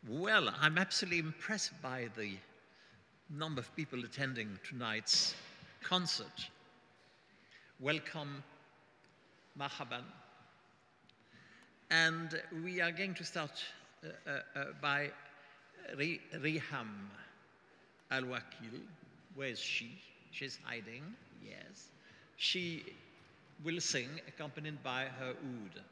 Well, I'm absolutely impressed by the number of people attending tonight's concert. Welcome, marhaban. And we are going to start by Riham Al-Wakil. Where is she? She's hiding, yes. She will sing, accompanied by her oud.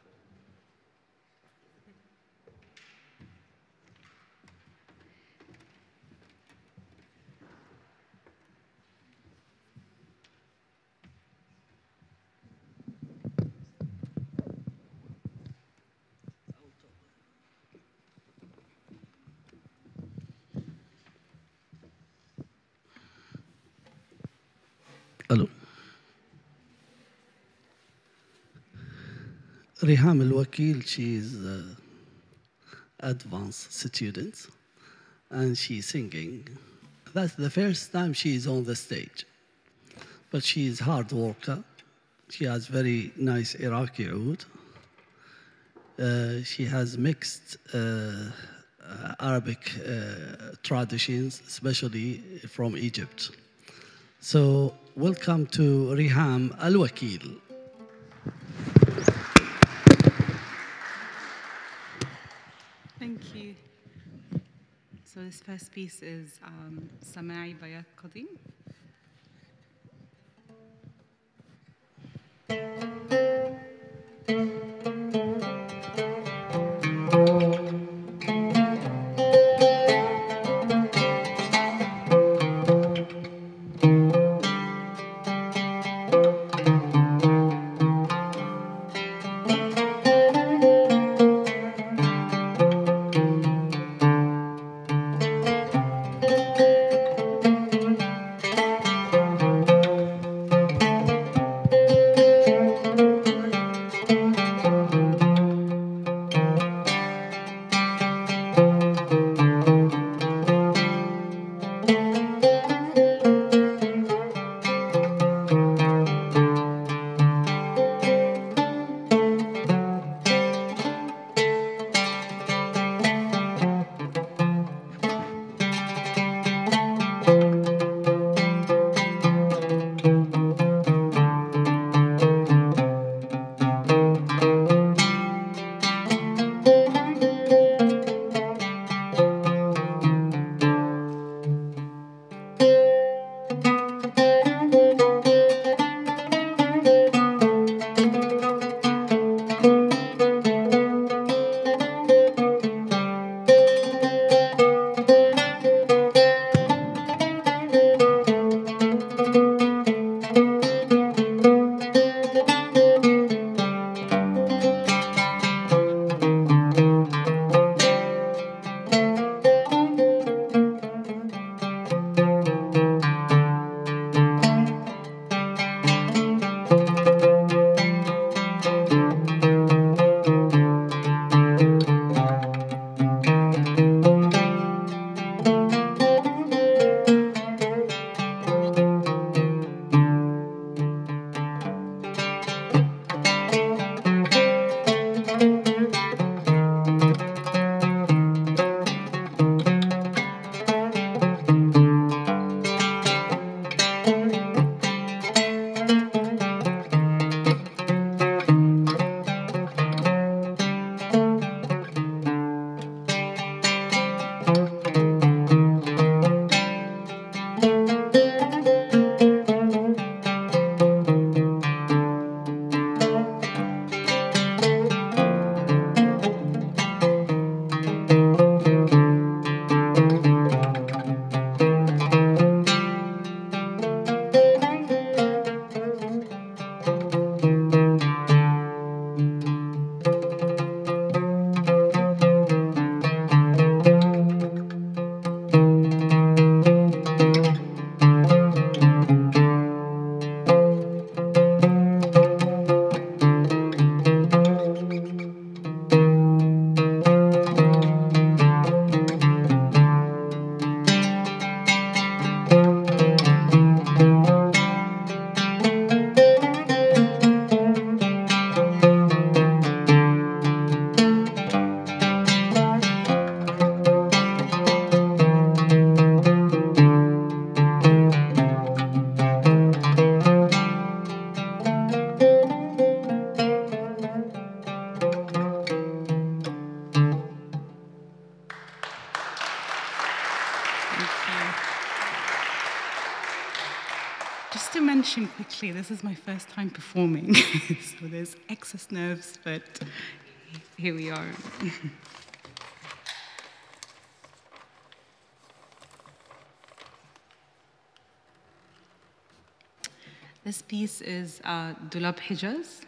Hello. Riham Al-Wakil, she is an advanced student, and she's singing. That's the first time she is on the stage. But she is hard worker. She has very nice Iraqi oud. She has mixed Arabic traditions, especially from Egypt. So welcome to Riham Al-Wakil. Thank you. So this first piece is Samai Bayat Qadim. Actually, this is my first time performing, so there's excess nerves, but here we are. This piece is Dulab Hijaz.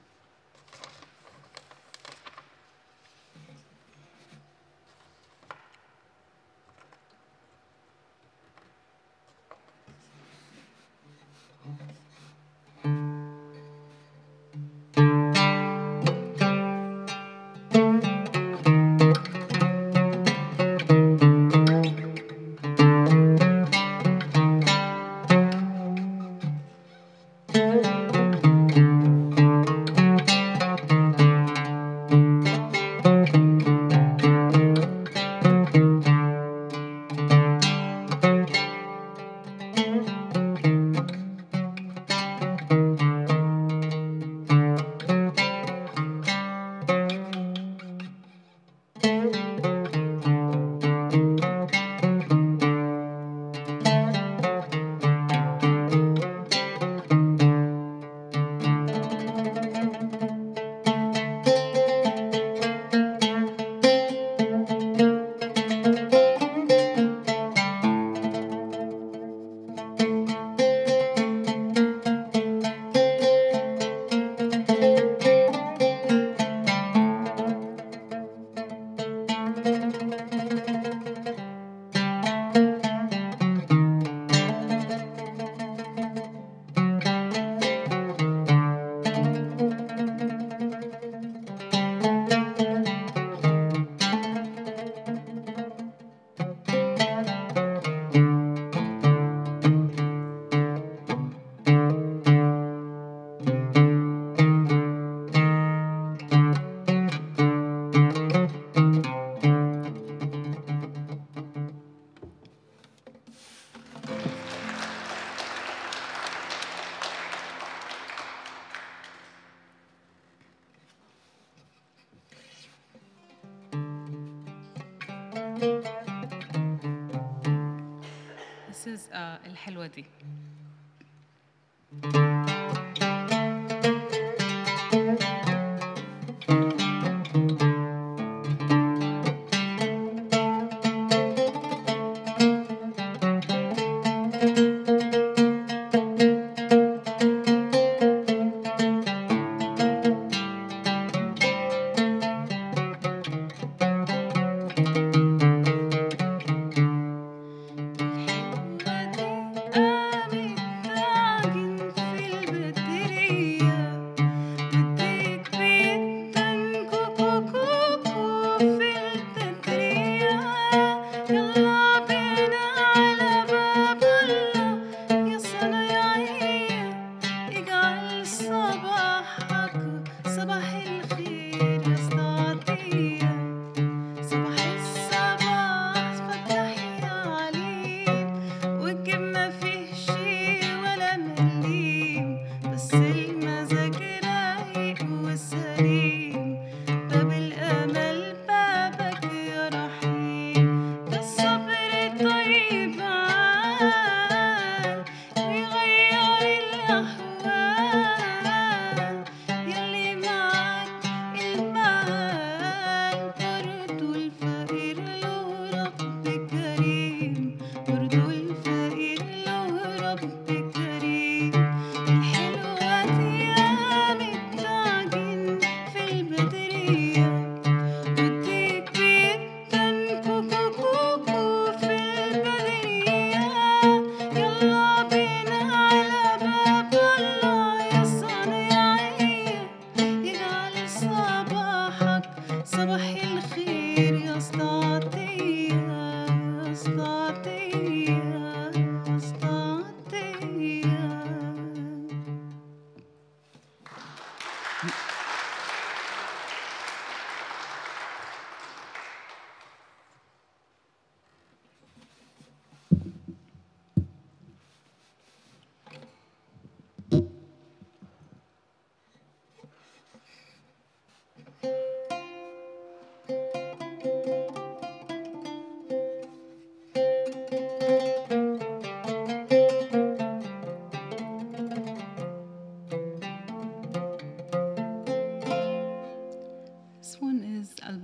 This is الحلوة دي.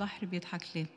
البحر بيضحك ليه؟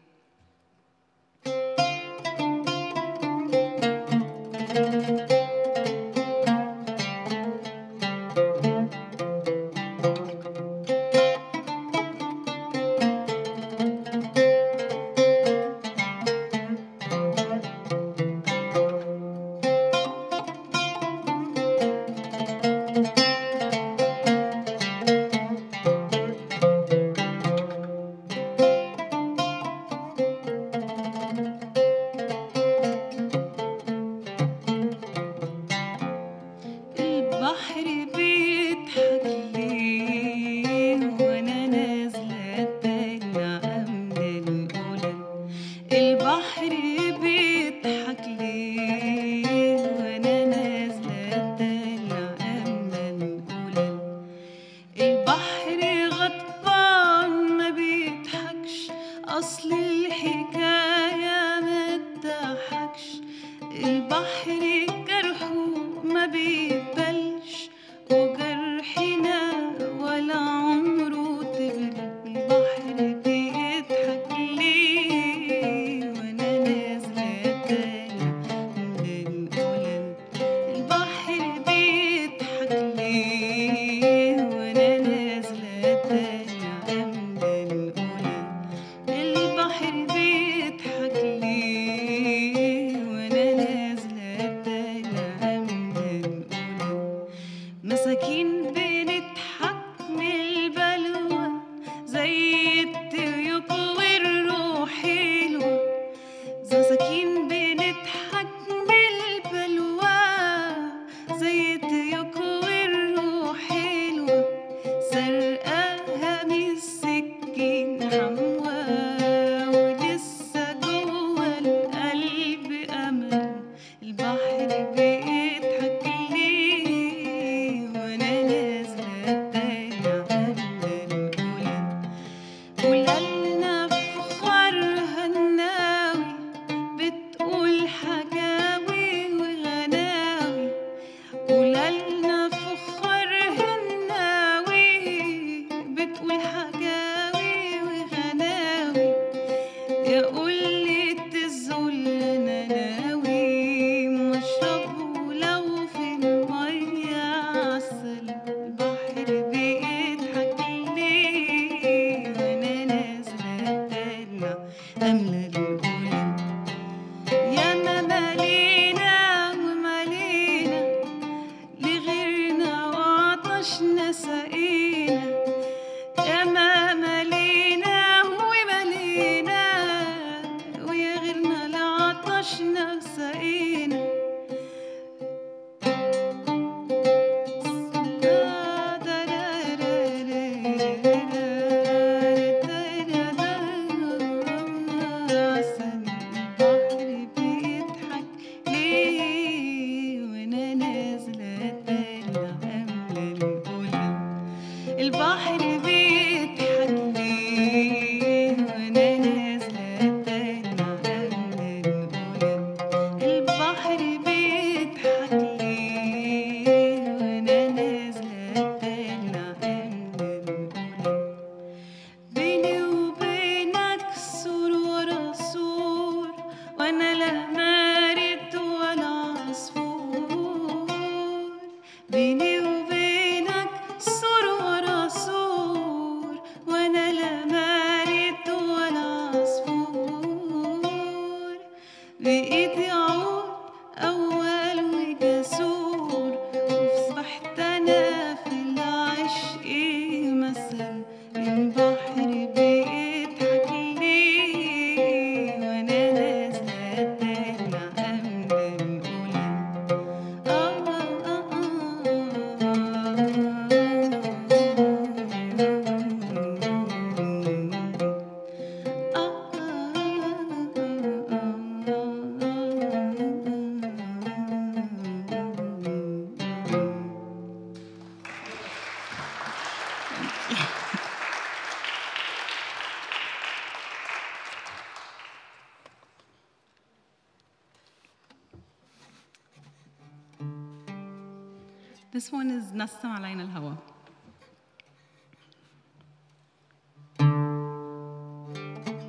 This one is نسم علينا الهوى.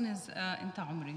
one is أنت عمري.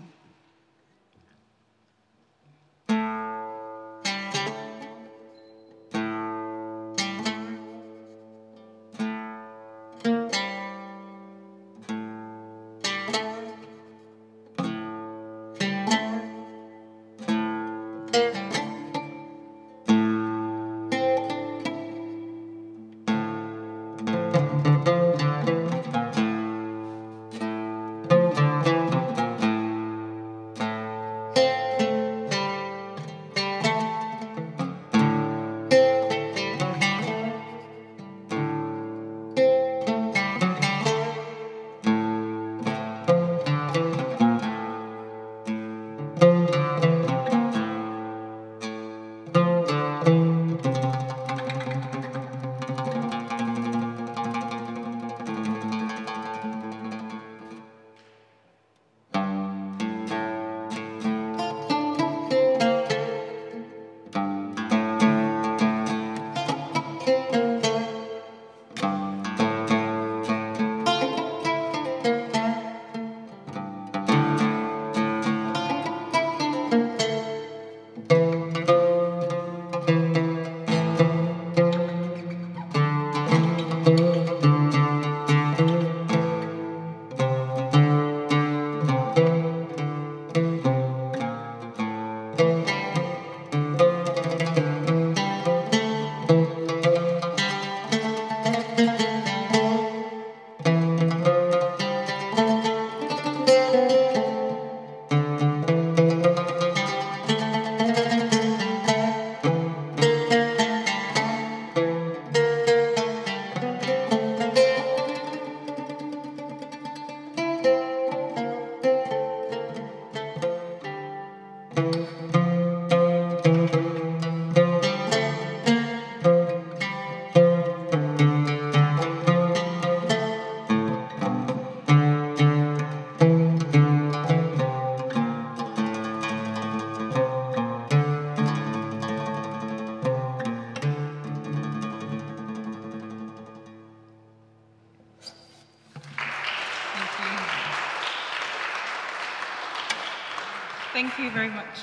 Thank you very much.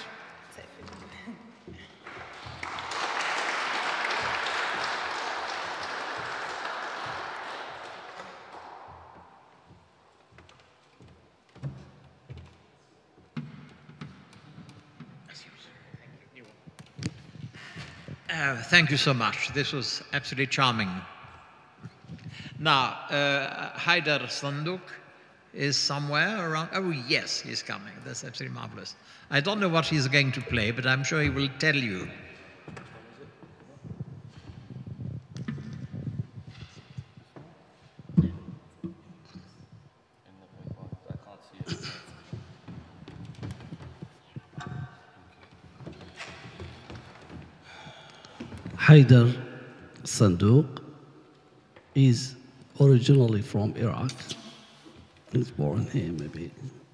Thank you so much. This was absolutely charming. Now, Haidar Sandouk is somewhere around. Oh, yes, he's coming. That's absolutely marvelous. I don't know what he's going to play, but I'm sure he will tell you. Haidar Sandouk is originally from Iraq. He was born here, maybe.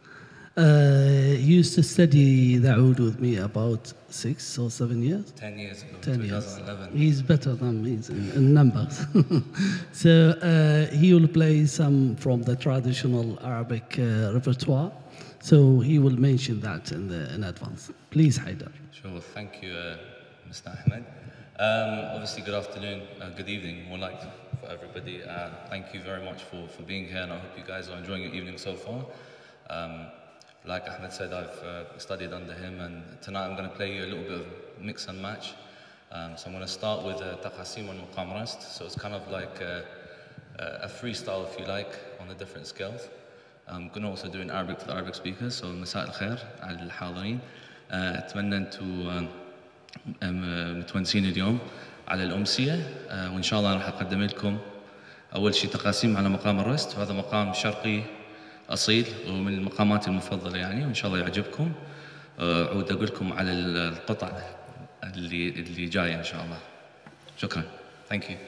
He used to study the oud with me about 6 or 7 years. 10 years ago, 10 years. 2011. He's better than me in numbers. So he will play some from the traditional Arabic repertoire. So he will mention that in advance. Please, Haidar. Sure, thank you, Mr. Ahmed. Obviously, good afternoon, good evening, more like for everybody. Thank you very much for being here, and I hope you guys are enjoying your evening so far. Like Ahmed said, I've studied under him, and tonight I'm going to play you a little bit of mix and match. So I'm going to start with Taqasim and Maqam Rast. So it's kind of like a freestyle, if you like, on the different scales. I'm going to also do in Arabic for the Arabic speakers. So مساء الخير على الحاضرين. أتمنى أنتم متونسين اليوم على الأمسية، وإن شاء الله راح أقدم لكم أول شيء تقاسيم على مقام الرست، وهذا مقام شرقي أصيل ومن المقامات المفضلة يعني، وإن شاء الله يعجبكم. أعود أقول لكم على القطع اللي جاية إن شاء الله. شكرا. Thank you.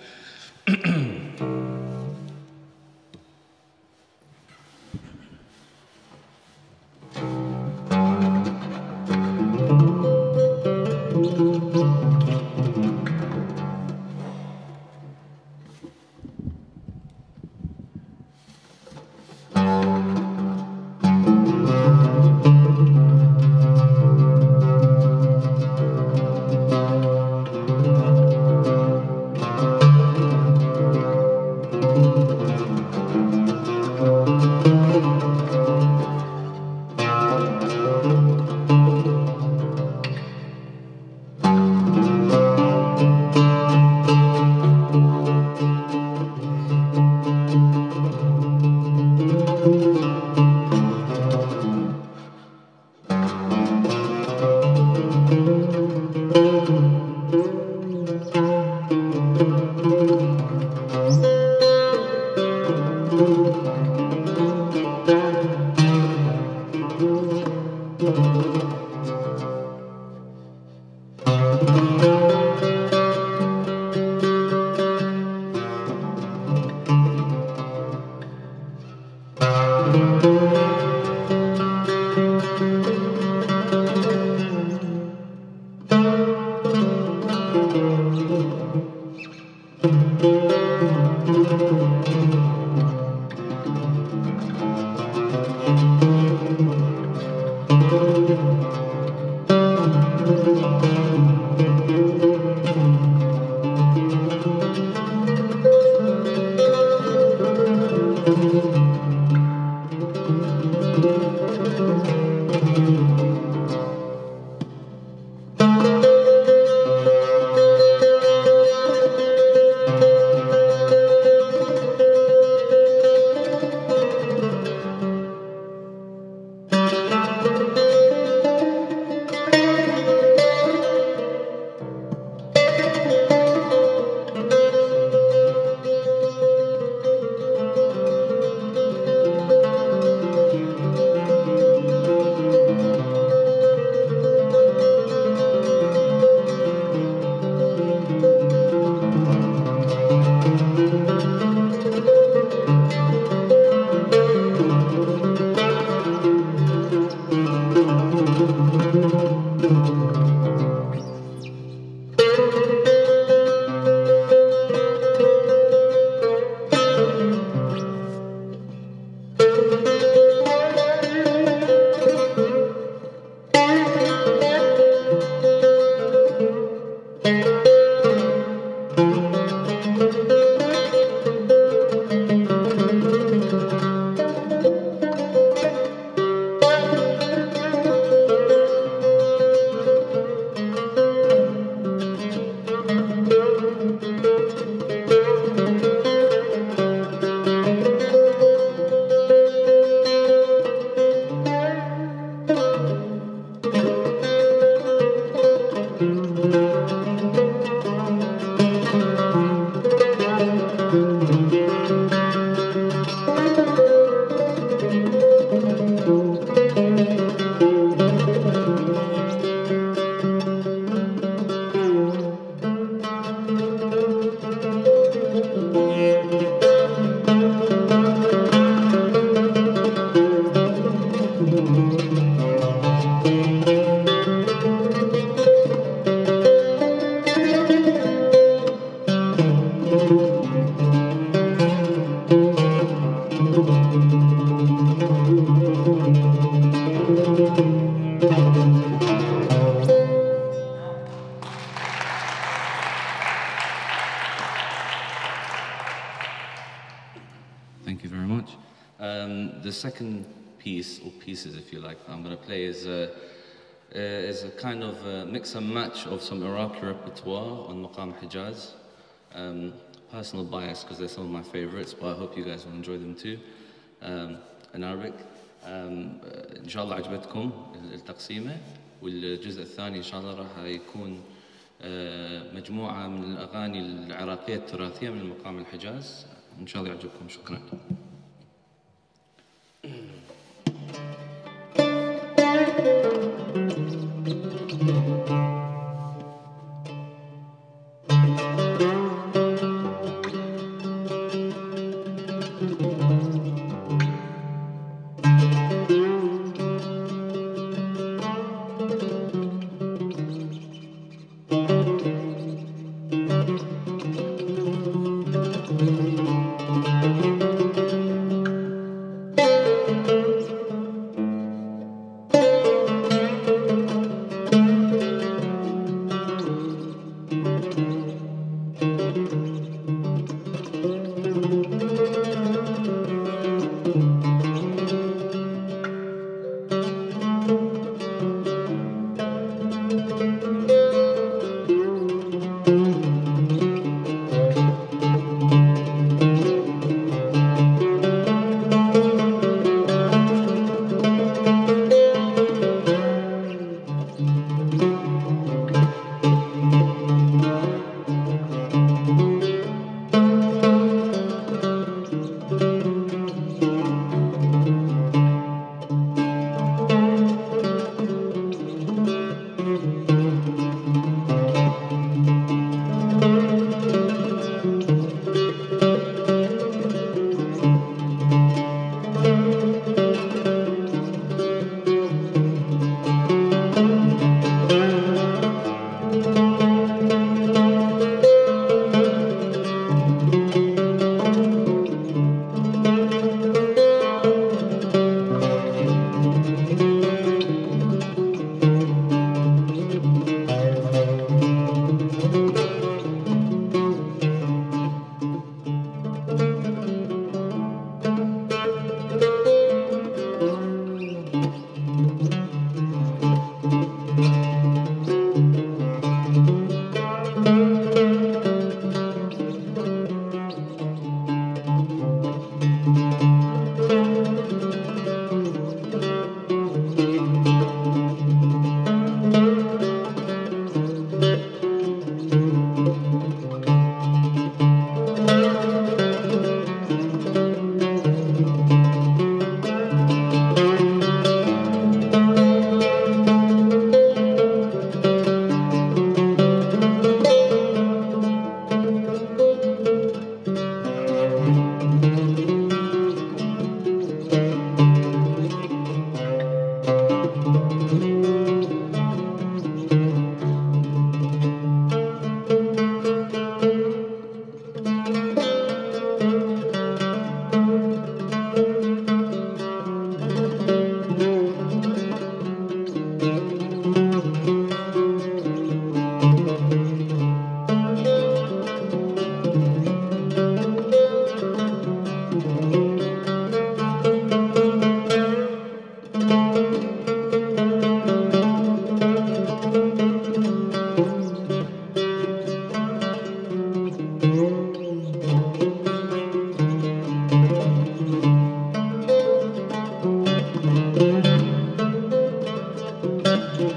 Thank you very much. The second piece, or pieces if you like, I'm going to play is a kind of mix and match of some Iraqi repertoire on Maqam Hijaz. Personal bias because they're some of my favorites, but I hope you guys will enjoy them too. In Arabic. إن شاء الله عجبتكم التقسيمة، والجزء الثاني إن شاء الله راح يكون مجموعة من الأغاني العراقية التراثية من مقام الحجاز. إن شاء الله يعجبكم. شكرا.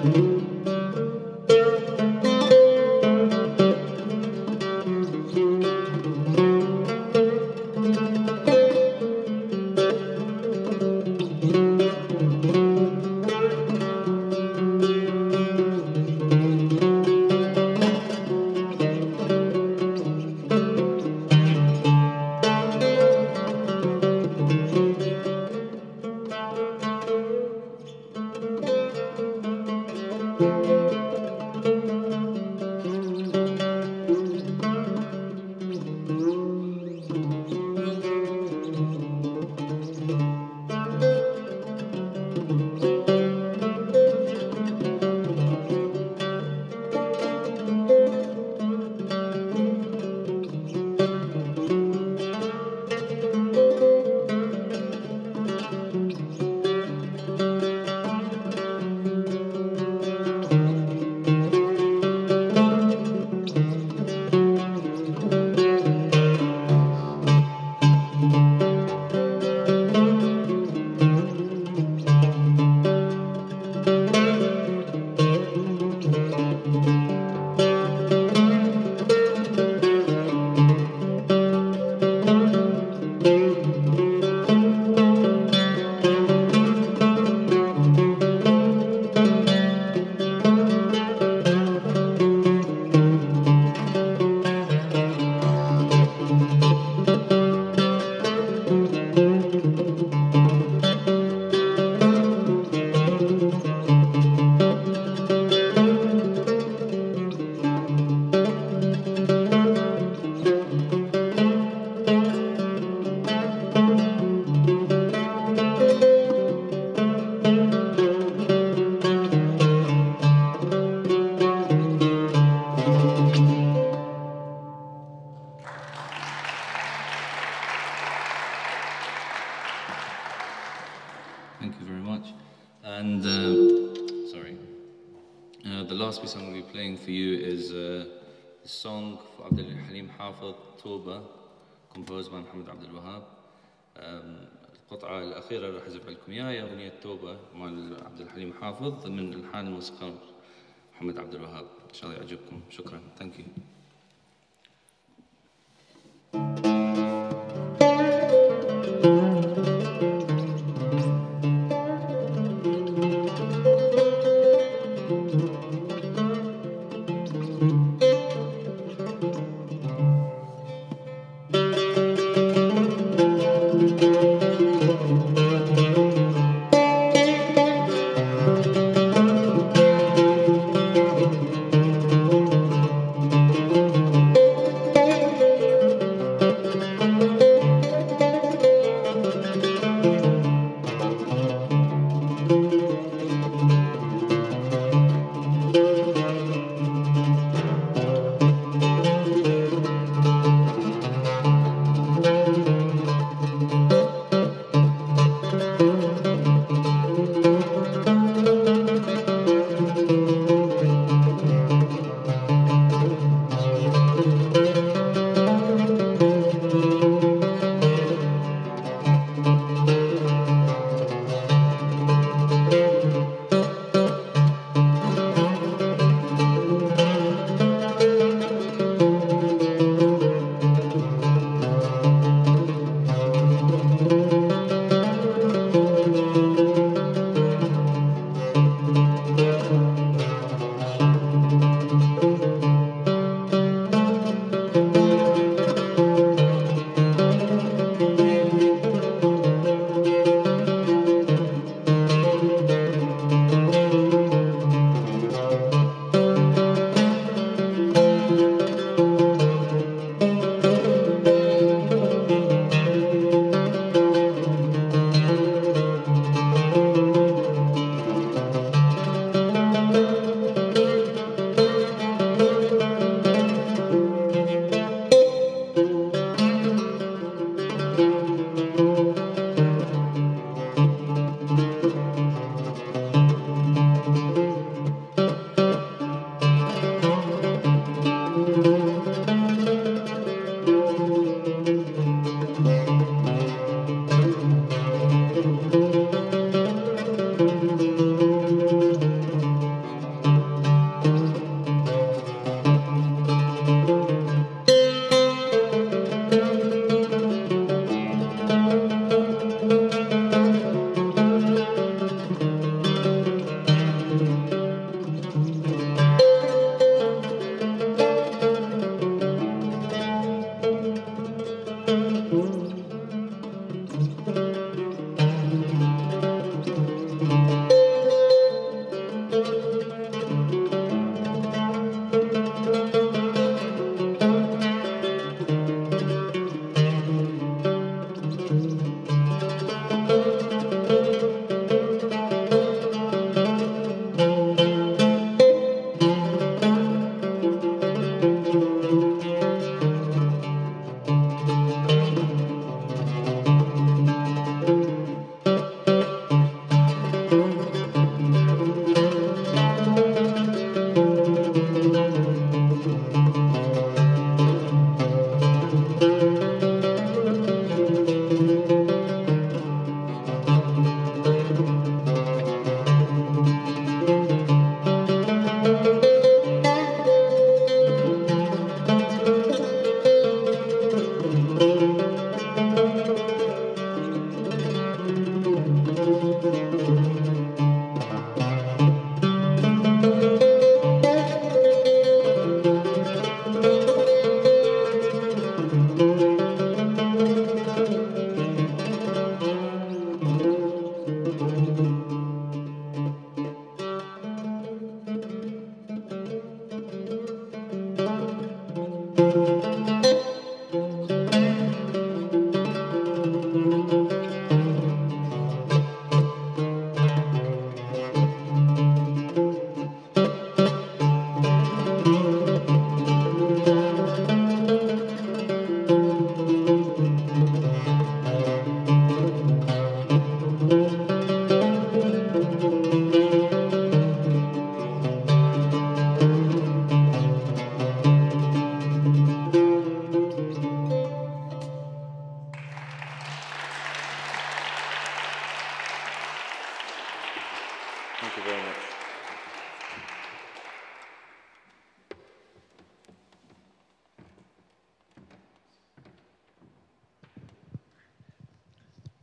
The last piece I'm going to be playing for you is a song for Abdul Halim Hafid, Toba, composed by Muhammad Abdul Wahab. القطعة الأخيرة راح أعزف لكم إياها أغنية توبة مع عبد الحليم حافظ من ألحان الموسيقار محمد عبد الوهاب. إن شاء الله يعجبكم. شكرا. Thank you.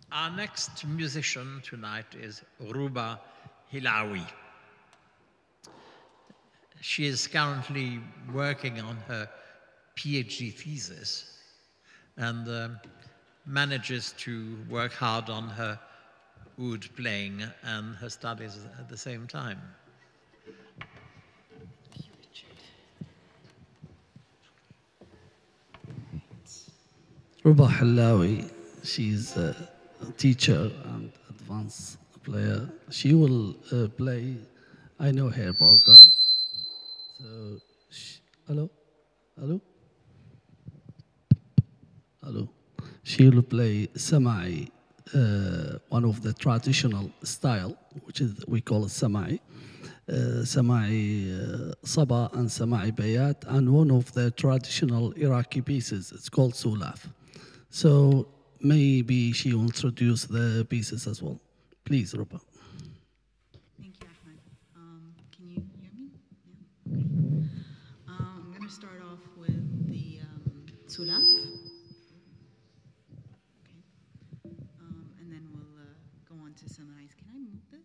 Our next musician tonight is Ruba Hilawi. She is currently working on her PhD thesis and manages to work hard on her oud playing and her studies at the same time. Ruba Hilawi, she's a teacher and advanced player. She will play, I know her program. So, hello? Hello? Hello? She will play Samai, one of the traditional style, which is we call it Samai. Samai Saba and Samai Bayat, and one of the traditional Iraqi pieces, it's called Sulaf. So maybe she will introduce the pieces as well. Please, Ruba. Thank you, Ahmed. Can you hear me? Yeah. Okay. I'm going to start off with the Sulaf. Okay. And then we'll go on to Samais. Can I move this?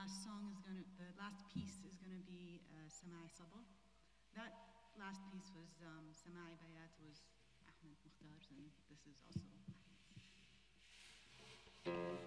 the last piece is gonna be Samai Sabah. That last piece was Samai Bayat was Ahmed Mukhtar, and this is also Ahmed.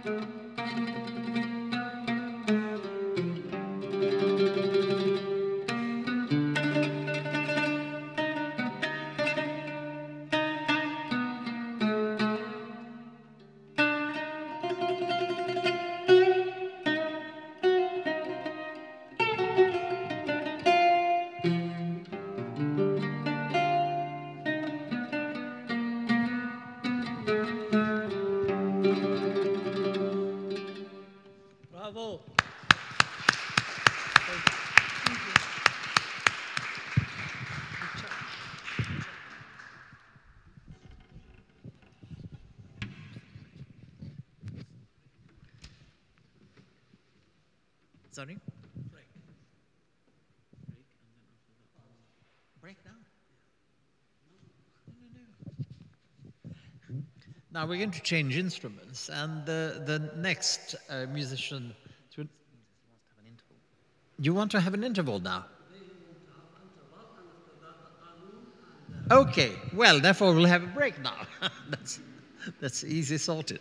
Bravo. Sorry? Break now? No. Now we're going to change instruments, and the next musician. You want to have an interval now? Okay, well, therefore we'll have a break now. that's easy sorted.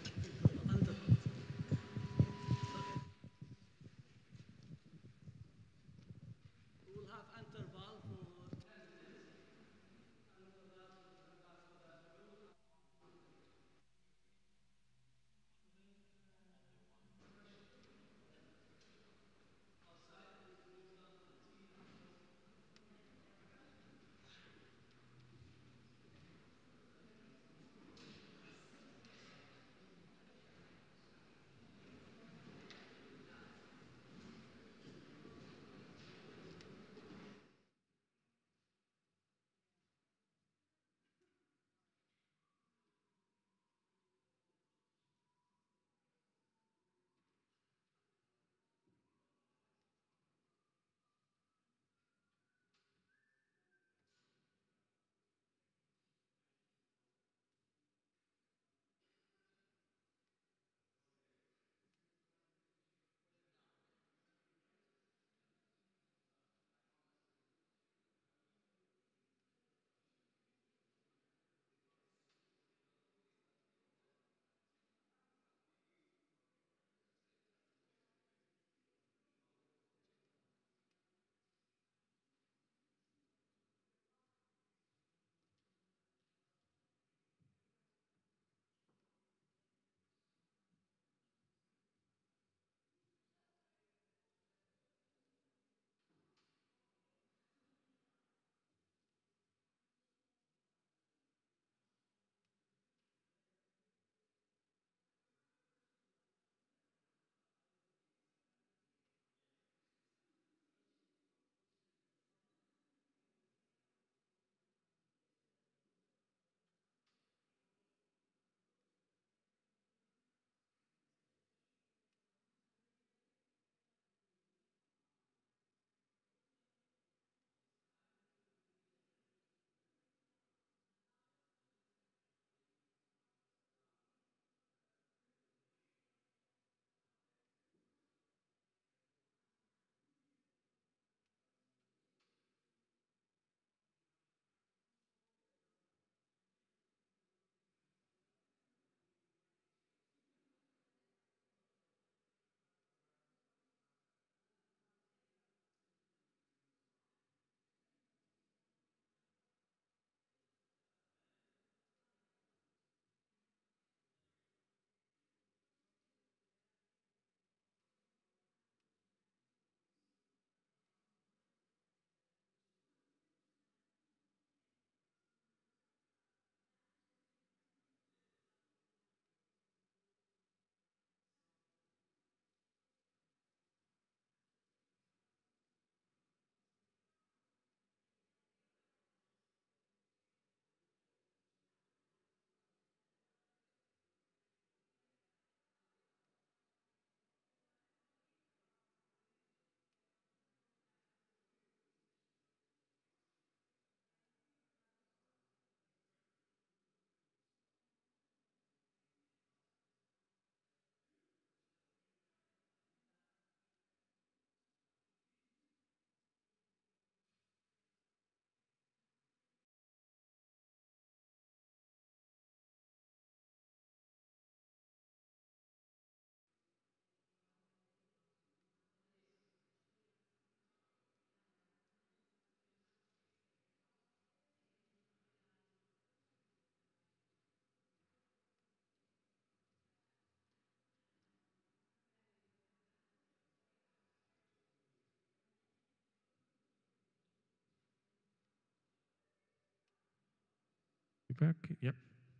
back? Yep.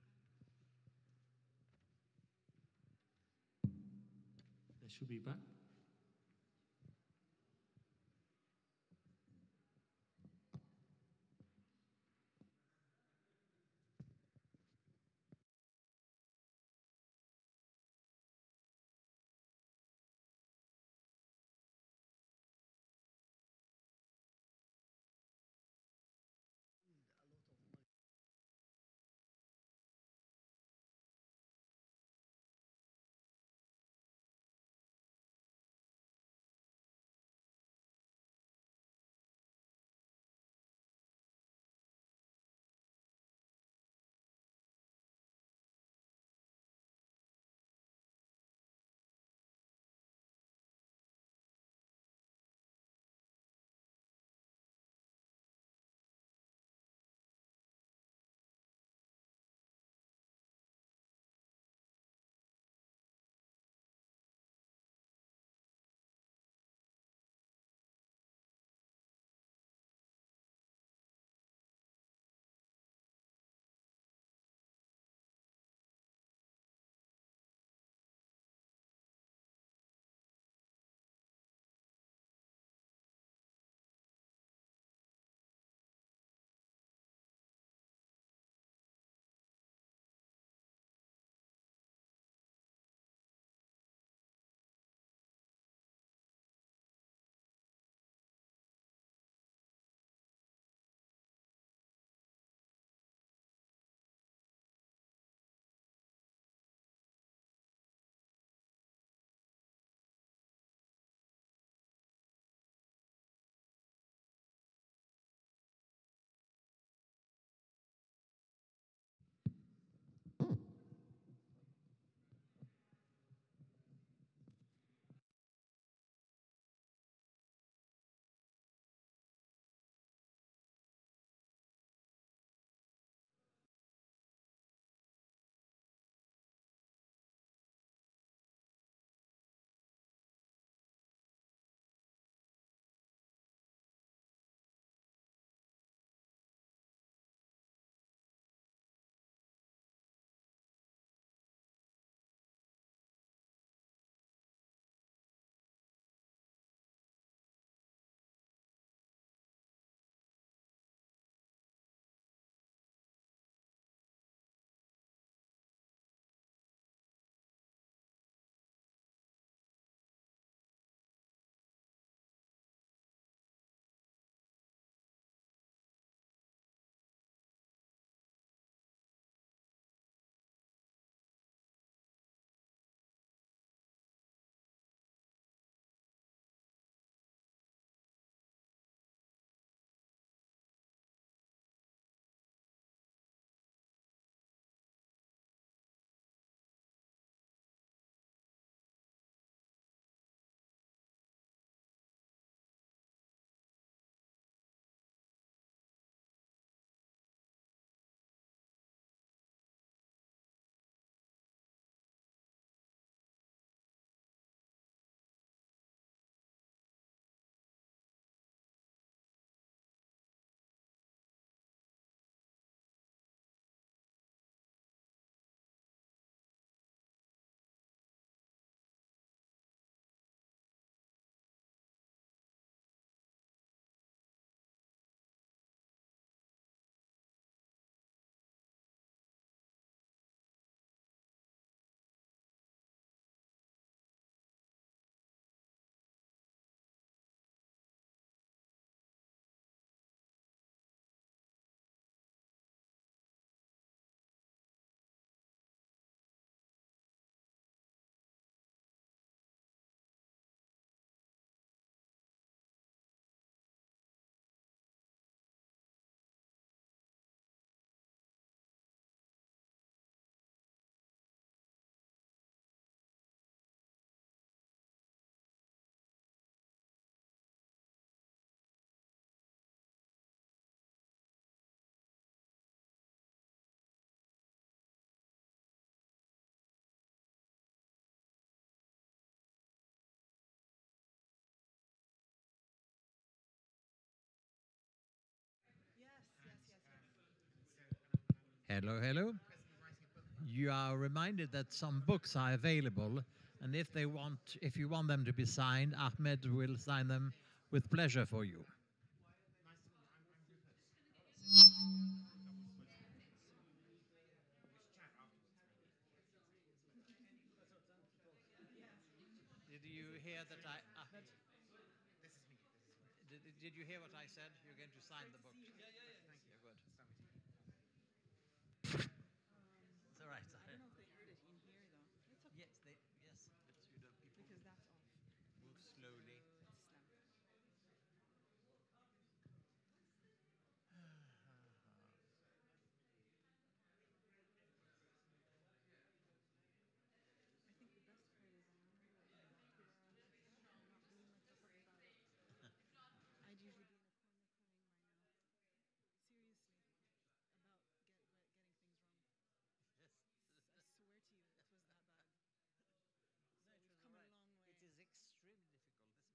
They should be back. Hello, hello. You are reminded that some books are available, and if you want them to be signed, Ahmed will sign them with pleasure for you. Did you hear that Ahmed? Did you hear what I said? You're going to sign the book. Thank you. Good. It's all right. I don't know if they heard it in here though. It's okay. Yes, but you know, people Because that's off. move slowly. So it's slow. I think the best part is I normally like back to where I left off and not beating myself up about it. I'd usually be in a corner crying by now. Seriously, about getting things wrong. Yes. I swear to you, it was that bad. So No, it we've was come all a right. long way. It is extremely difficult. This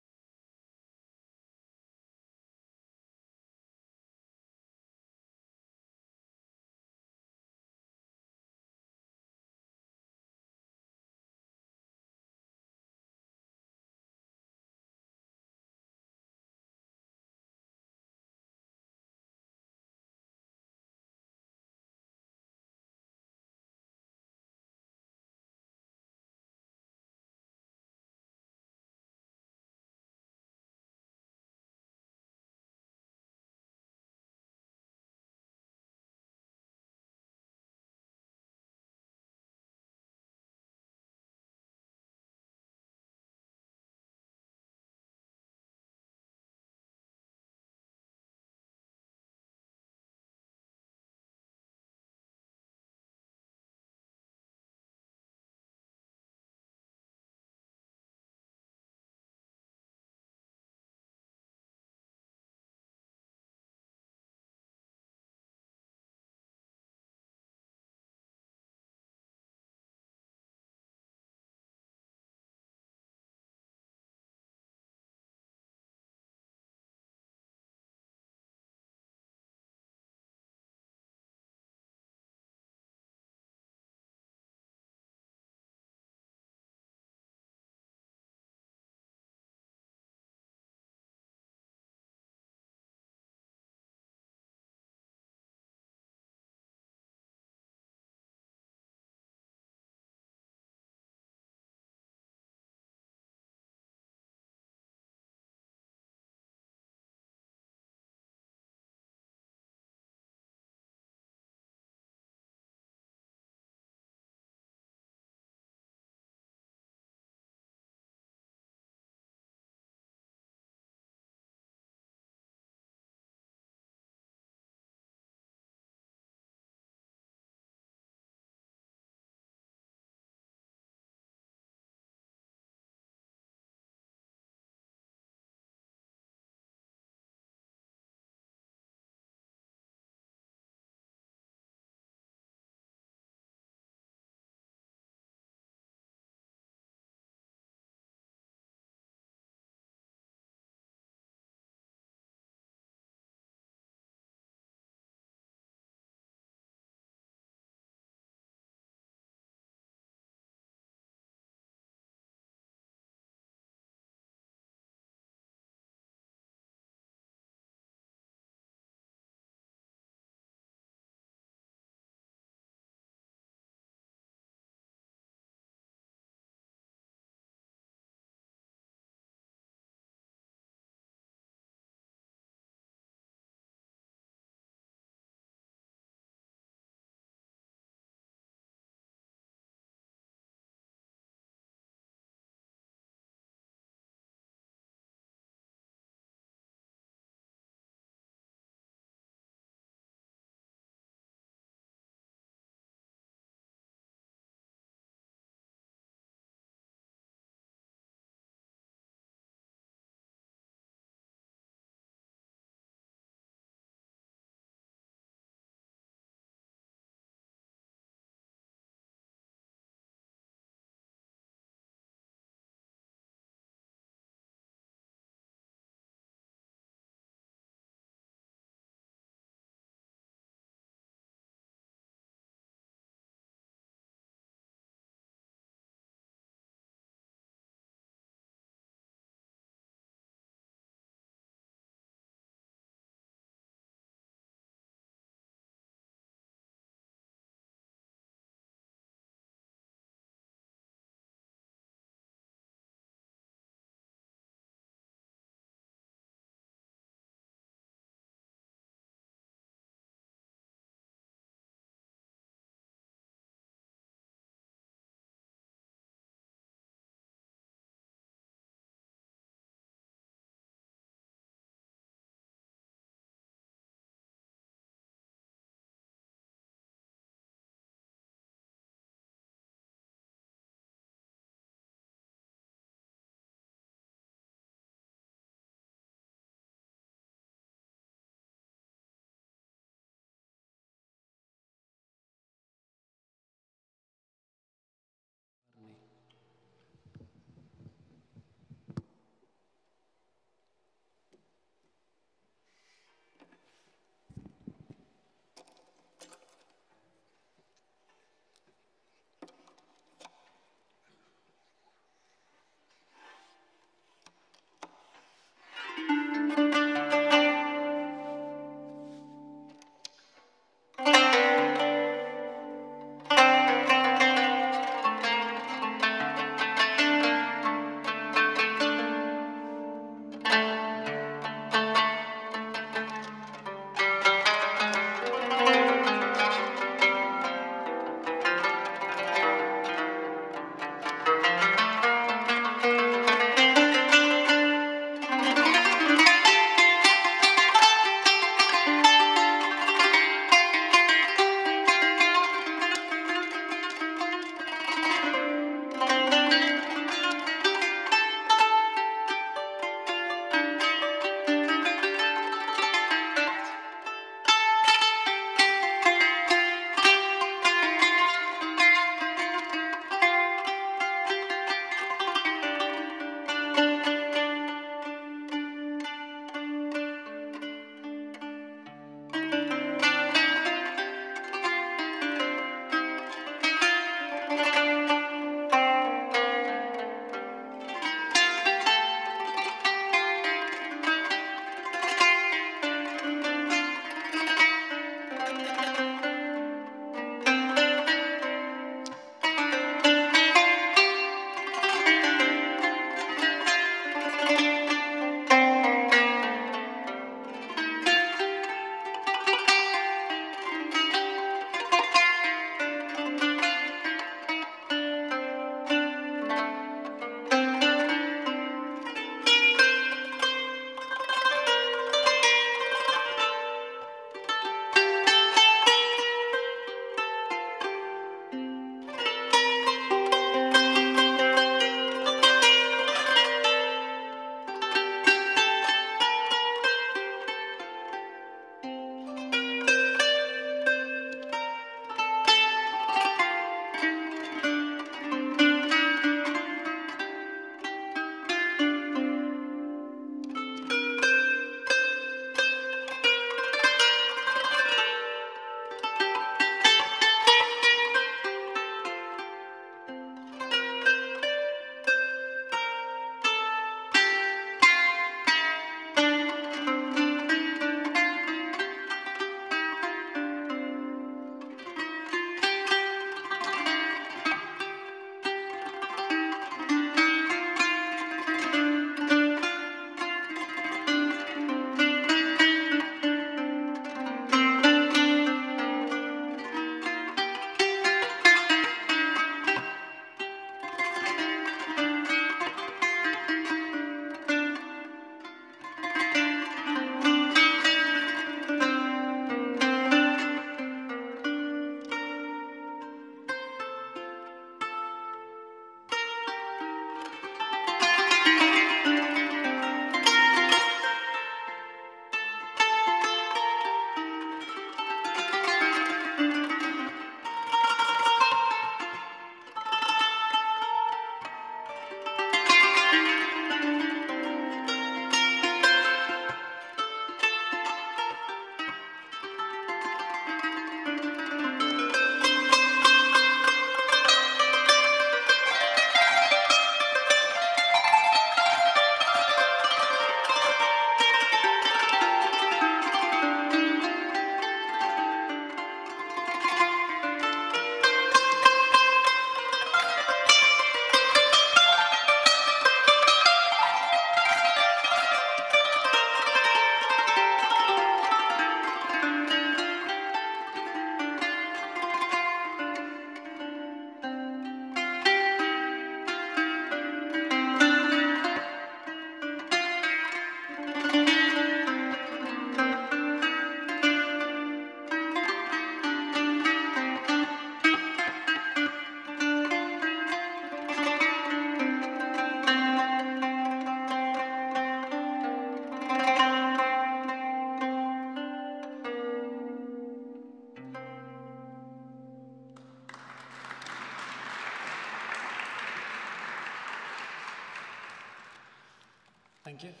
Thank you.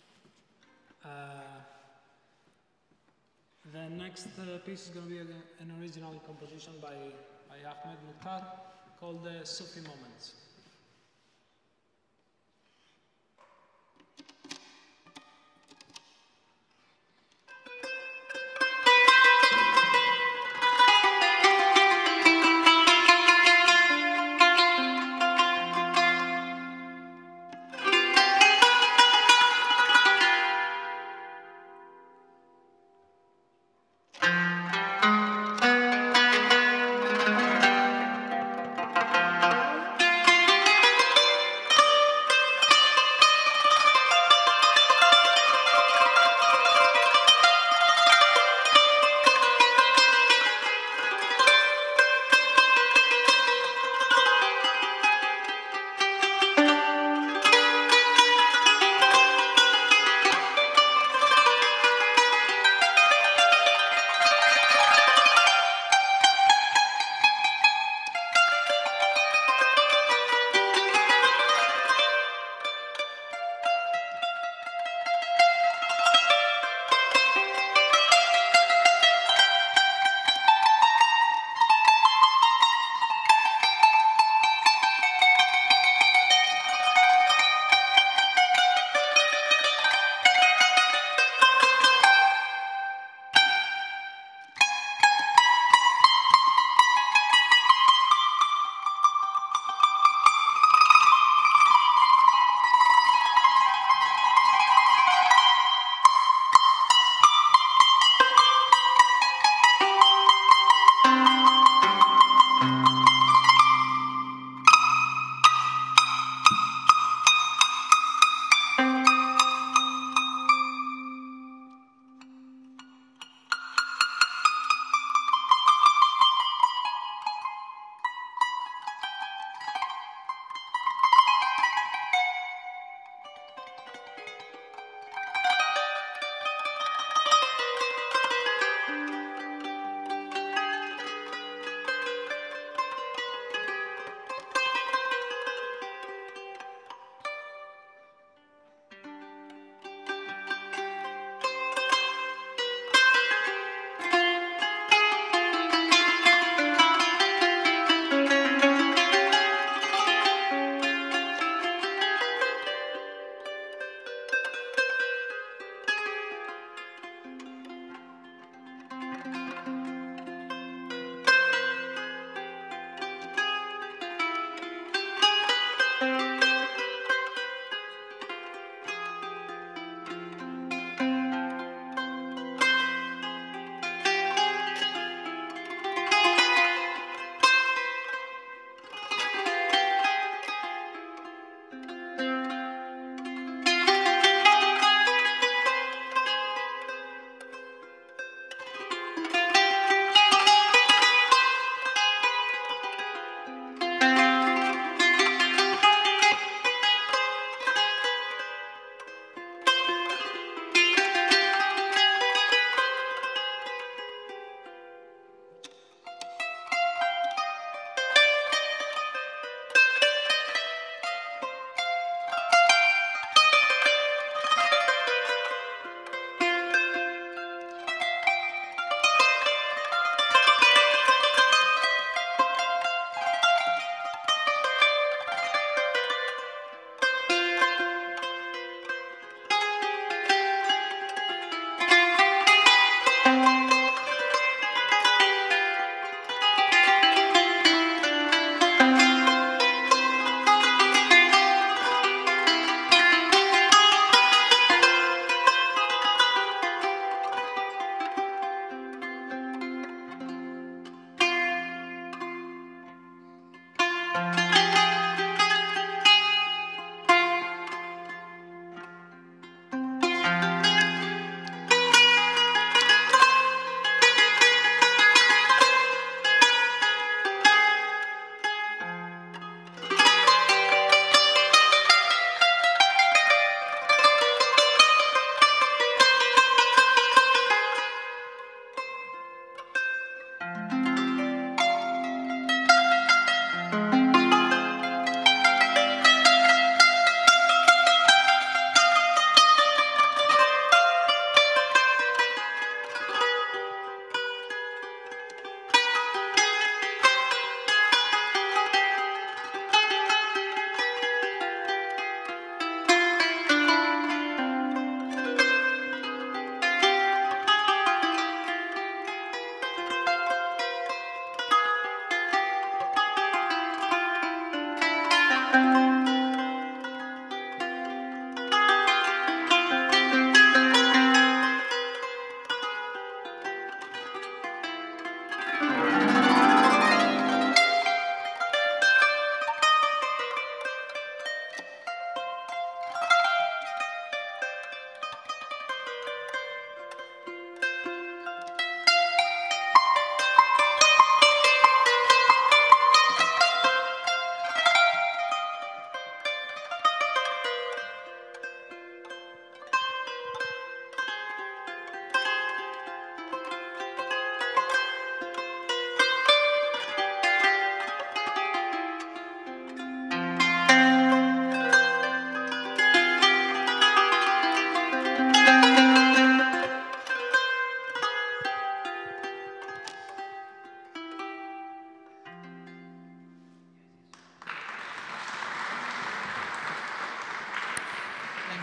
The next piece is going to be an original composition by Ahmed Mukhtar called Sufi Moments.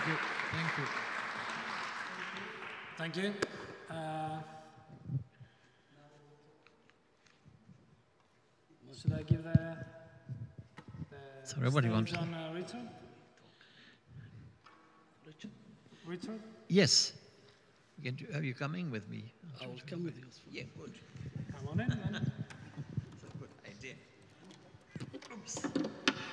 Thank you. Thank you. Thank you. Should I give the Sorry, what do you want? stage on Richard? Richard? Yes. Are you coming with me? I will come with you. Yeah, good. Come on in, then. That's a good idea. Oops.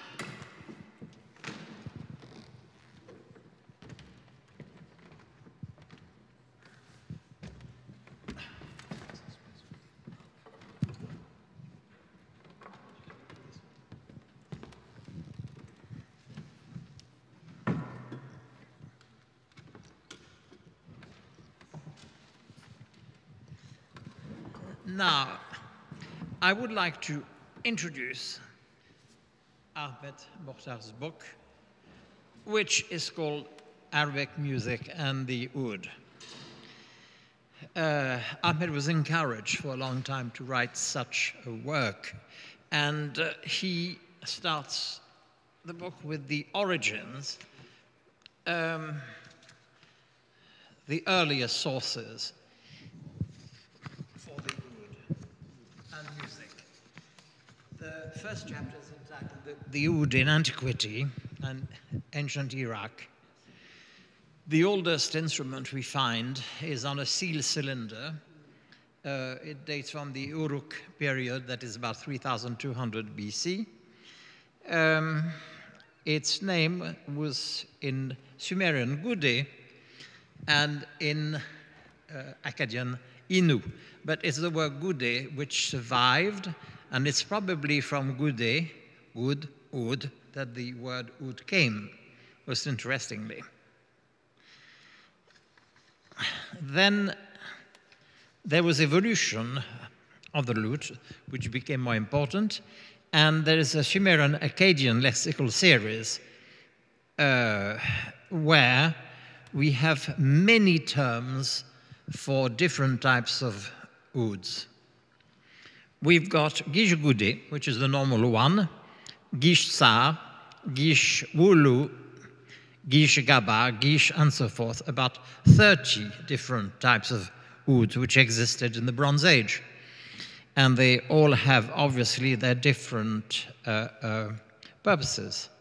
Now, I would like to introduce Ahmed Mukhtar's book, which is called Arabic Music and the Oud. Ahmed was encouraged for a long time to write such a work, and he starts the book with the origins, the earliest sources for the oud and music. The first chapter is entitled The Oud in Antiquity and Ancient Iraq. The oldest instrument we find is on a seal cylinder. It dates from the Uruk period, that is about 3200 BC. Its name was in Sumerian Gude and in Akkadian Inu. But it's the word Gude which survived, and it's probably from Gude, Oud, that the word Oud came, most interestingly. Then there was evolution of the lute, which became more important, and there is a Sumerian Akkadian lexical series where we have many terms for different types of ouds. We've got Gish Gude, which is the normal one, Gish Sa, Gish Wulu, Gish Gaba, Gish, and so forth, about 30 different types of ouds which existed in the Bronze Age. And they all have, obviously, their different purposes.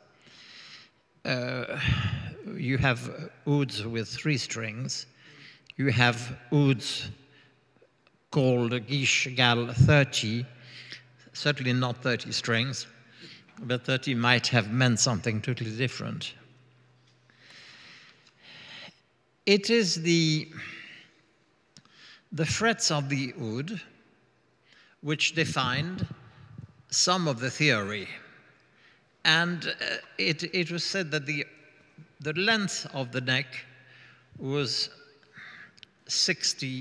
You have ouds with 3 strings. You have ouds called Gish Gal 30, certainly not 30 strings, but 30 might have meant something totally different. It is the frets of the oud which defined some of the theory. And it was said that the length of the neck was 60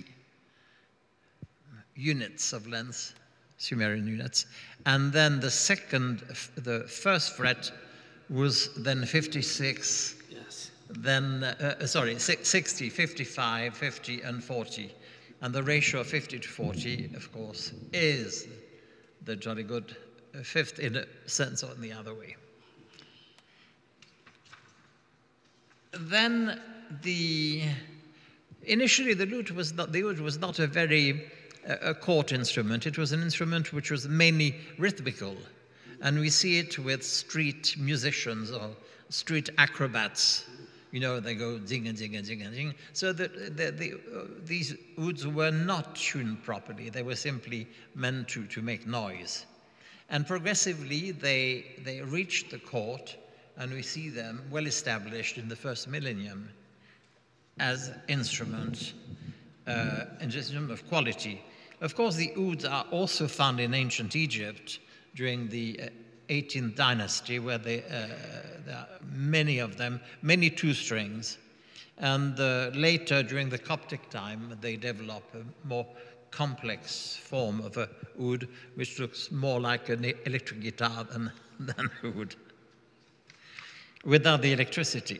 units of length, Sumerian units. And then the first fret was then 56. Yes. Then, 60, 55, 50, and 40. And the ratio of 50 to 40, of course, is the jolly good fifth in a sense or in the other way. Then initially the oud was not a very court instrument. It was an instrument which was mainly rhythmical. And we see it with street musicians or street acrobats. You know, they go zing and zing and zing and zing. So these ouds were not tuned properly. They were simply meant to make noise. And progressively, they reached the court, and we see them well established in the first millennium as instruments, an instrument of quality. Of course, the ouds are also found in ancient Egypt during the 18th dynasty, where there are many of them, many 2 strings. And later, during the Coptic time, they develop a more complex form of a oud, which looks more like an electric guitar than oud, without the electricity.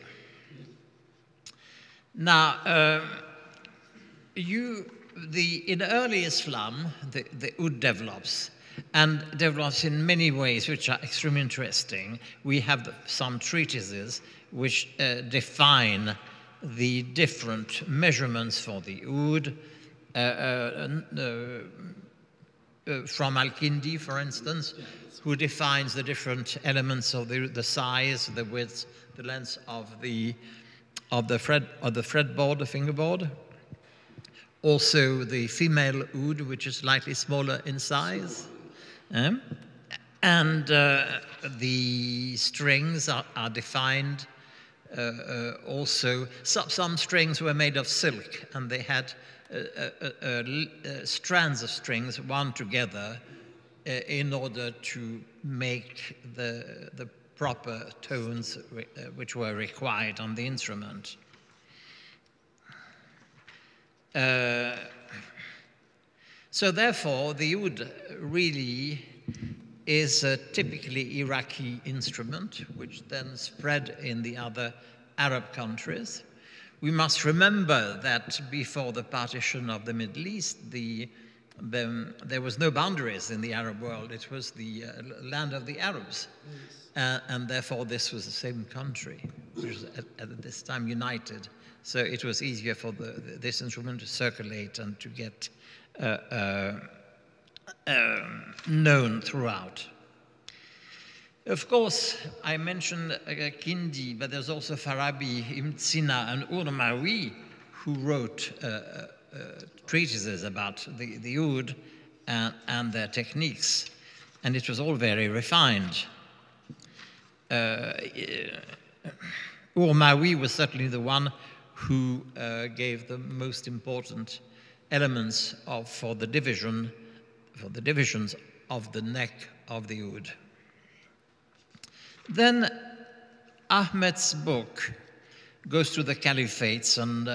Now, in early Islam, the oud develops. and develops in many ways which are extremely interesting. We have some treatises which define the different measurements for the oud, from Al-Kindi, for instance, who defines the different elements of the size, the width, the length of the fretboard, the fingerboard. Also the female oud, which is slightly smaller in size. And the strings are defined also. Some strings were made of silk, and they had strands of strings wound together in order to make the proper tones which were required on the instrument. So therefore, the oud really is a typically Iraqi instrument, which then spread in the other Arab countries. We must remember that before the partition of the Middle East, there was no boundaries in the Arab world. It was the land of the Arabs. And therefore, this was the same country, which was at this time united. So it was easier for this instrument to circulate and to get known throughout. Of course, I mentioned Kindi, but there's also Farabi, Ibn Sina, and Urmawi, who wrote treatises about the oud and their techniques, and it was all very refined. Urmawi was certainly the one who gave the most important elements for the divisions of the neck of the oud. Then Ahmed's book goes through the caliphates and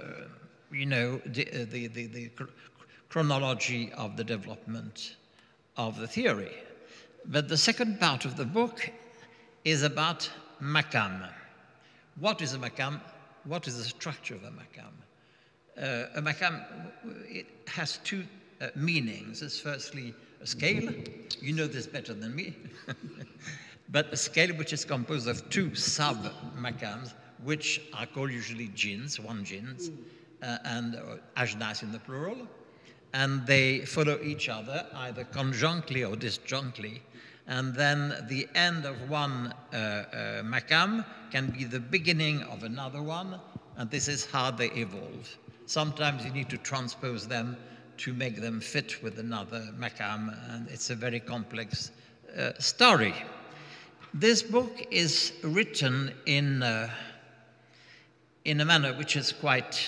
the chronology of the development of the theory. But the second part of the book is about makam. What is a makam? What is the structure of a makam? A makam, it has two meanings. It's firstly a scale. You know this better than me. But a scale which is composed of two sub-makams, which are called usually jins, one jins, and ajnas in the plural. And they follow each other either conjunctly or disjunctly. And then the end of one makam can be the beginning of another one, and this is how they evolve. Sometimes you need to transpose them to make them fit with another makam, and it's a very complex story. This book is written in a manner which is quite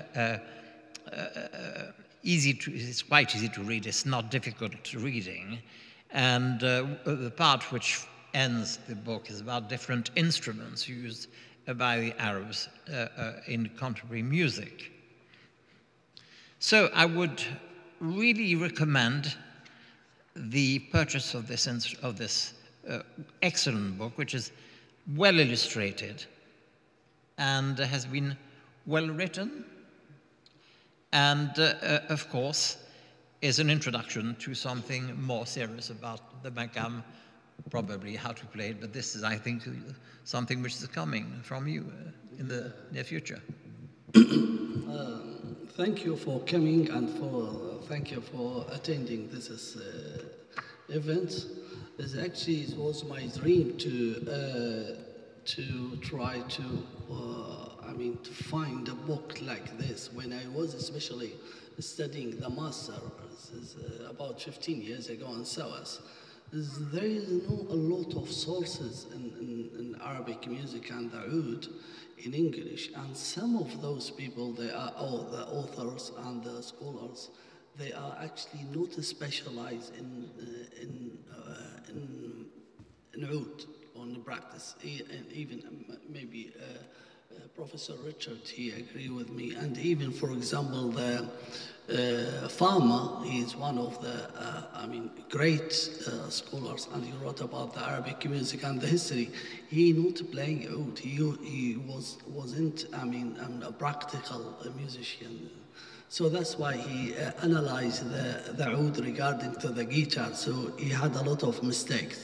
it's quite easy to read. It's not difficult reading. And the part which ends the book is about different instruments used by the Arabs in contemporary music. So I would really recommend the purchase of this excellent book, which is well illustrated and has been well written, and of course is an introduction to something more serious about the makam, probably how to play it, but this is, I think, something which is coming from you in the near future. Thank you for coming and thank you for attending this event. It was my dream to try to find a book like this when I was especially studying the master about 15 years ago in SOAS. There is a lot of sources in Arabic music and the oud in English, and some of those people, they are all the authors and the scholars, they are actually not specialized in oud on the practice. Even maybe Professor Richard, he agreed with me, and even, for example, the Fama, he is one of the great scholars, and he wrote about the Arabic music and the history. He not playing oud. He wasn't a practical musician. So that's why he analyzed the oud regarding to the guitar. So he had a lot of mistakes,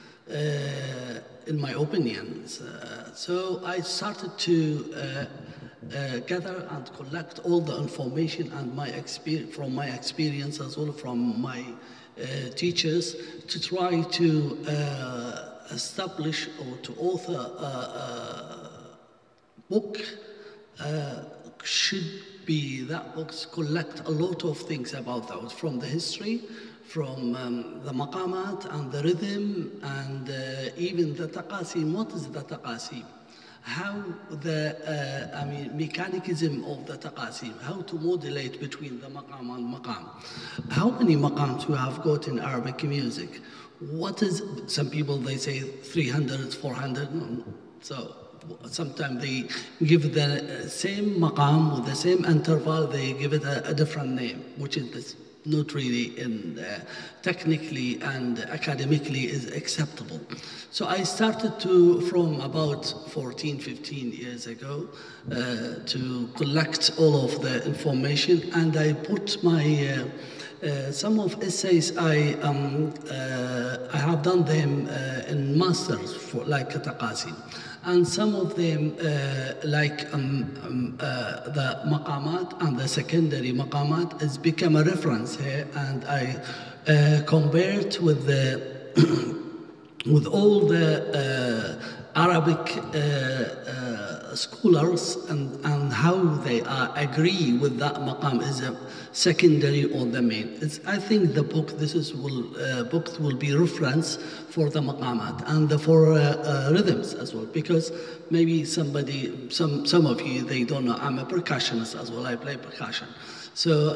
in my opinion. So I started to gather and collect all the information and from my experience as well from my teachers to try to establish or to author a book. Should be that books collect a lot of things about that, from the history, from the maqamat and the rhythm, and even the taqasim. What is the taqasim? How the mechanism of the taqasim, how to modulate between the maqam and maqam. How many maqams we have got in Arabic music? What is, some people they say 300, 400, so sometimes they give the same maqam with the same interval, they give it a different name, which is not really technically and academically is acceptable. So I started to, from about 14, 15 years ago, to collect all of the information, and I put my some of essays I have done them in masters for like Taqasim, and some of them like the maqamat and the secondary maqamat has become a reference here, and I compared with the with all the Arabic scholars and how they agree with that maqam is a secondary or the main. I think the book, books will be reference for the maqamat and for rhythms as well, because maybe some of you, they don't know, I'm a percussionist as well, I play percussion. So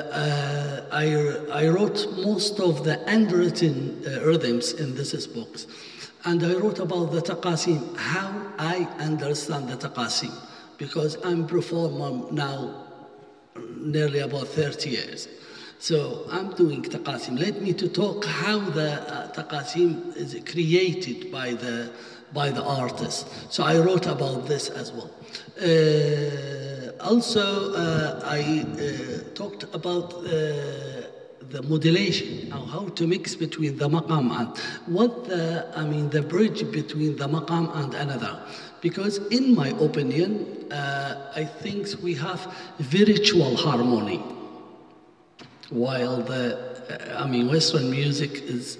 I wrote most of the handwritten rhythms in this books. And I wrote about the taqasim, how I understand the taqasim, because I'm a performer now nearly about 30 years. So I'm doing taqasim. Let me to talk how the taqasim is created by the artist. So I wrote about this as well. Also, I talked about the modulation, how to mix between the maqam and what the bridge between the maqam and another. Because in my opinion, I think we have virtual harmony, while the Western music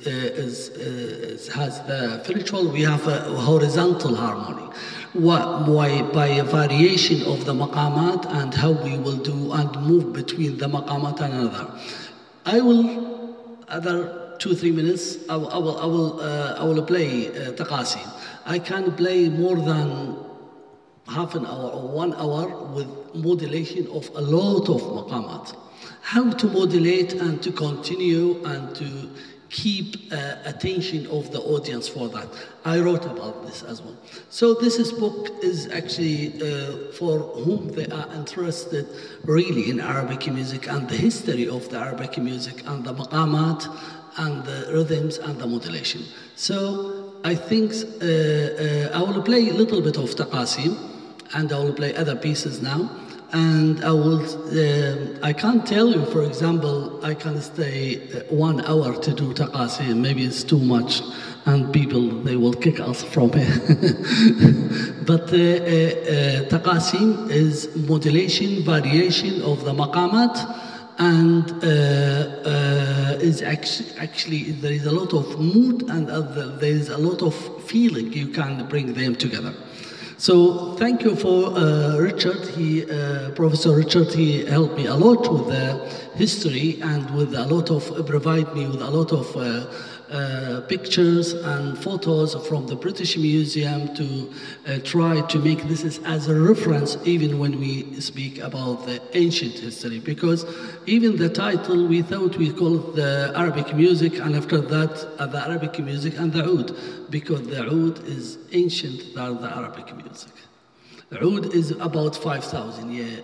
has the virtual, we have a horizontal harmony. Why? By a variation of the maqamat and how we will do and move between the maqamat and another. I will, other 2-3 minutes, I will play taqasim. I can play more than half an hour or 1 hour with modulation of a lot of maqamat. How to modulate and to continue and to keep attention of the audience for that. I wrote about this as well. So this book is actually for whom they are interested really in Arabic music and the history of the Arabic music and the maqamat and the rhythms and the modulation. So I think I will play a little bit of Taqasim, and I will play other pieces now. And I can't tell you, for example, I can stay 1 hour to do Taqasim, maybe it's too much, and people, they will kick us from here. But Taqasim is modulation, variation of the maqamat, and is actually, there is a lot of mood and there is a lot of feeling you can bring them together. So thank you for Richard. Professor Richard, he helped me a lot with the history and with a lot of, provide me with a lot of pictures and photos from the British Museum to try to make this as a reference even when we speak about the ancient history, because even the title we thought we call it the Arabic music, and after that the Arabic music and the oud, because the oud is ancient than the Arabic music. The oud is about 5,000 years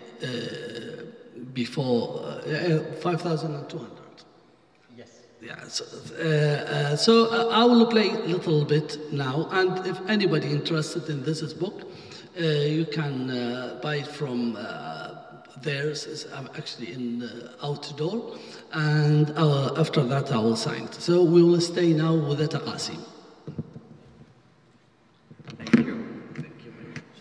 before 5,200. Yeah, so I will play a little bit now, and if anybody interested in this book, you can buy it from theirs is actually in outdoor, and after that I will sign it. So we will stay now with the Taqasim. Thank you. Thank you very much.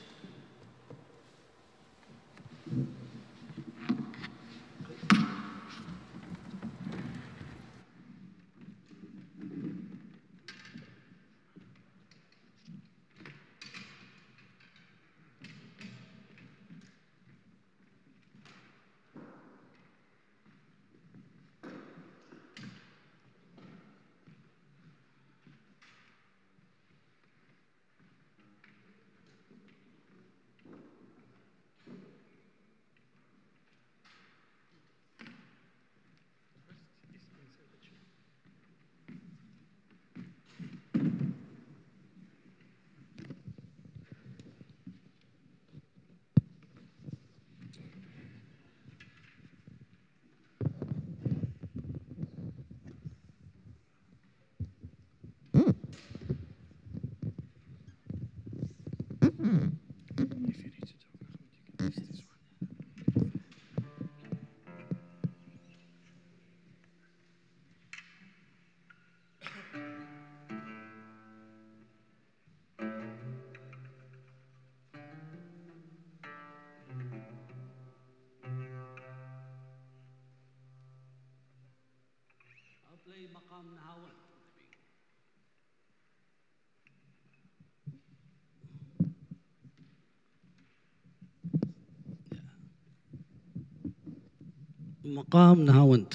I'll play مقام نهاوند. مقام نهاوند.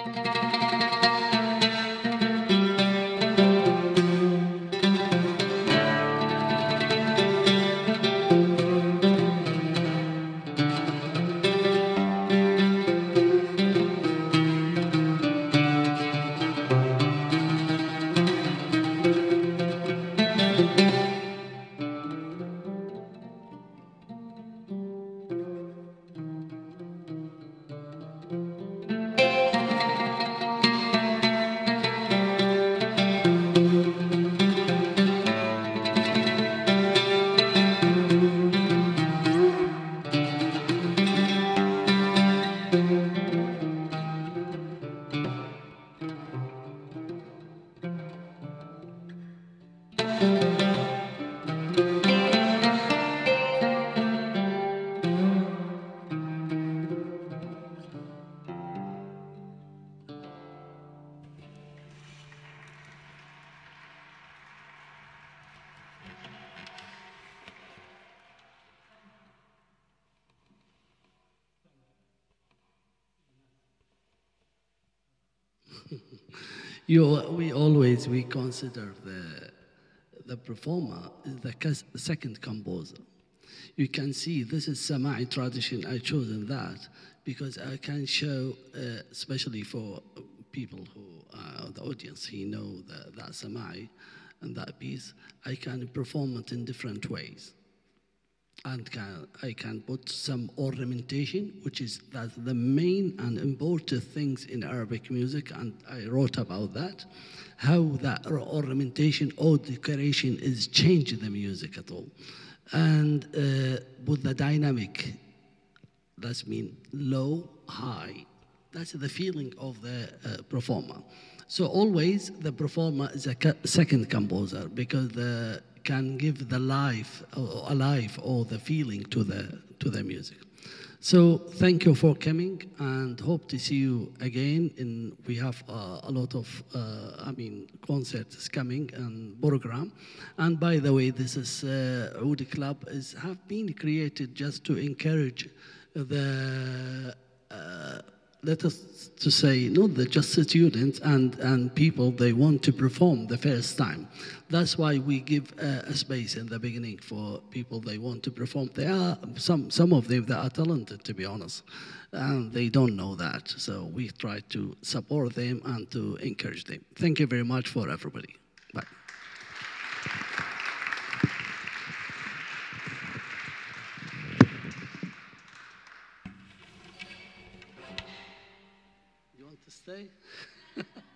We consider the performer is the second composer. You can see this is Sama'i tradition. I chosen that because I can show, especially for people who the audience, he know that Sama'i and that piece. I can perform it in different ways. And I can put some ornamentation, which is the main and important things in Arabic music, and I wrote about that, how that ornamentation or decoration is changing the music at all. And with the dynamic, that's mean low, high. That's the feeling of the performer. So always the performer is a second composer because can give the life or the feeling to the music. So thank you for coming and hope to see you again. We have a lot of concerts coming and program. And by the way, this is Oud Club have been created just to encourage the let us to say, not just students and people, they want to perform the first time. That's why we give a space in the beginning for people they want to perform. There are some of them that are talented, to be honest, and they don't know that. So we try to support them and to encourage them. Thank you very much for everybody. Bye. You want to stay?